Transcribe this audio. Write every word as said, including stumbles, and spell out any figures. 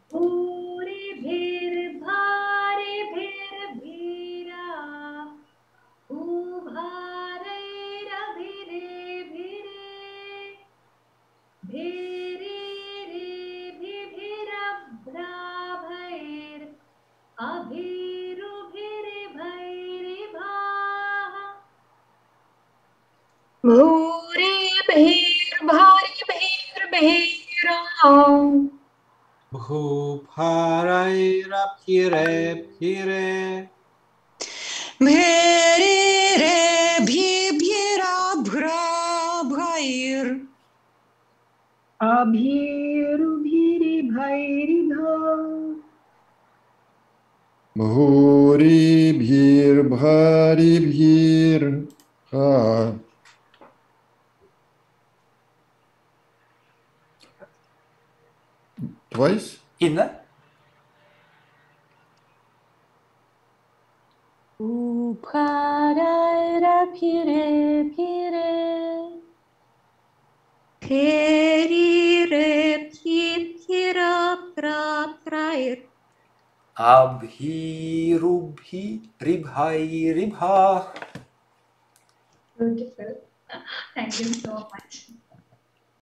bhūribhir-bhāribhir-bhīrā bhūbhārai-rabhi-rebhire bherī-rebhibhi-rabhrābhair abhī-rubhi-ribhai-ribhāḥ bhūribhir-bhāribhir-bhīrā bhūbhārai-rabhi-rebhire bherī-rebhibhi-rabhrābhair abhī-rubhi-ribhai-ribhāḥ bhūribhir-bhāribhir-bhīrā. Twice? Inna? bhūbhārai-rabhi-rebhire bherī-rebhibhi-rabhrābhair abhī-rubhi-ribhai-ribhāḥ. Beautiful. Thank you so much.